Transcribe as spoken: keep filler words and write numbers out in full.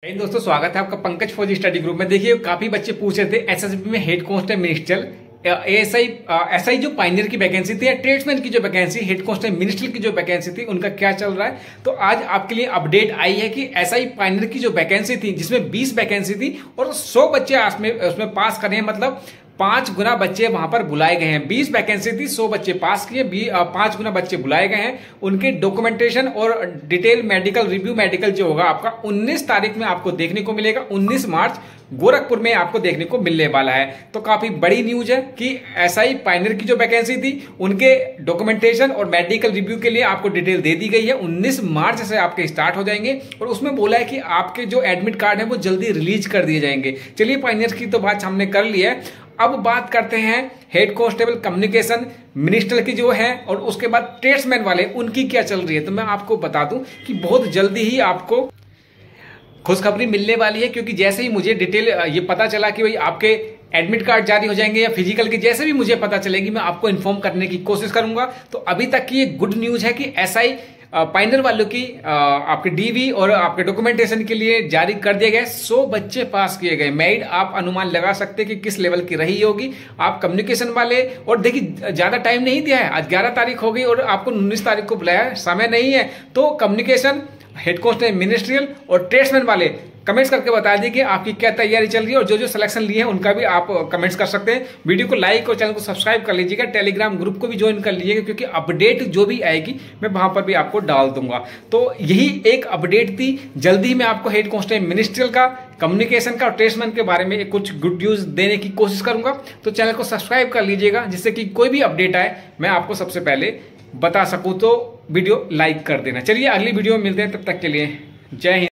hey दोस्तों, स्वागत है आपका पंकज फौजी स्टडी ग्रुप में। देखिए, काफी बच्चे पूछ रहे थे एसएसबी में head constable ministerial ASI SI जो पायनियर की वैकेंसी थी या ट्रेड्समैन की जो वैकेंसी हेड कांस्टेबल मिनिस्ट्रियल की जो वैकेंसी थी उनका क्या चल रहा है। तो आज आपके लिए अपडेट आई है कि एसआई पायनियर की जो वैकेंसी थी जिसमें बीस वैकेंसी थी और सौ बच्चे उसमें पास करे हैं, मतलब पांच गुना बच्चे वहां पर बुलाए गए हैं। बीस वैकेंसी थी, सौ बच्चे पास किए, पांच गुना बच्चे बुलाए गए हैं। उनके डॉक्यूमेंटेशन और डिटेल मेडिकल रिव्यू मेडिकल जो होगा आपका उन्नीस तारीख में आपको देखने को मिलेगा। उन्नीस मार्च गोरखपुर में आपको देखने को मिलने वाला है। तो काफी बड़ी न्यूज है कि एसआई पायनियर की जो वैकेंसी थी उनके डॉक्यूमेंटेशन और मेडिकल रिव्यू के लिए आपको डिटेल दे दी गई है। उन्नीस मार्च से आपके स्टार्ट हो जाएंगे और उसमें बोला है कि आपके जो एडमिट कार्ड है वो जल्दी रिलीज कर दिए जाएंगे। चलिए, पायनियर की तो बात हमने कर ली है। अब बात करते हैं हेड कांस्टेबल कम्युनिकेशन मिनिस्टर की जो है और उसके बाद ट्रेड्समैन वाले उनकी क्या चल रही है। तो मैं आपको बता दूं कि बहुत जल्दी ही आपको खुशखबरी मिलने वाली है, क्योंकि जैसे ही मुझे डिटेल ये पता चला कि भाई आपके एडमिट कार्ड जारी हो जाएंगे या फिजिकल की जैसे भी मुझे पता चलेगी मैं आपको इन्फॉर्म करने की कोशिश करूंगा। तो अभी तक की ये गुड न्यूज है कि एसआई पायनियर वालों की आपके डीवी और आपके डॉक्यूमेंटेशन के लिए जारी कर दिए गए। सौ बच्चे पास किए गए। मेरिट आप अनुमान लगा सकते हैं कि किस लेवल की रही होगी। आप कम्युनिकेशन वाले, और देखिए ज्यादा टाइम नहीं दिया है, आज ग्यारह तारीख हो गई और आपको उन्नीस तारीख को बुलाया है, समय नहीं है। तो कम्युनिकेशन, हेड कांस्टेबल मिनिस्ट्रियल और ट्रेड्समैन वाले कमेंट्स करके बता दीजिए कि आपकी क्या तैयारी चल रही है और जो जो सिलेक्शन लिए हैं उनका भी आप कमेंट्स कर सकते हैं। वीडियो को लाइक और चैनल को सब्सक्राइब कर लीजिएगा। टेलीग्राम ग्रुप को भी ज्वाइन कर लीजिएगा, क्योंकि अपडेट जो भी आएगी मैं वहां पर भी आपको डाल दूंगा। तो यही एक अपडेट थी। जल्दी ही मैं आपको हेड कांस्टेबल मिनिस्ट्रियल का, कम्युनिकेशन का और ट्रेड्समैन के बारे में कुछ गुड न्यूज देने की कोशिश करूंगा। तो चैनल को सब्सक्राइब कर लीजिएगा, जिससे कि कोई भी अपडेट आए मैं आपको सबसे पहले बता सकूं। तो वीडियो लाइक कर देना। चलिए, अगली वीडियो में मिलते हैं, तब तक के लिए जय हिंद।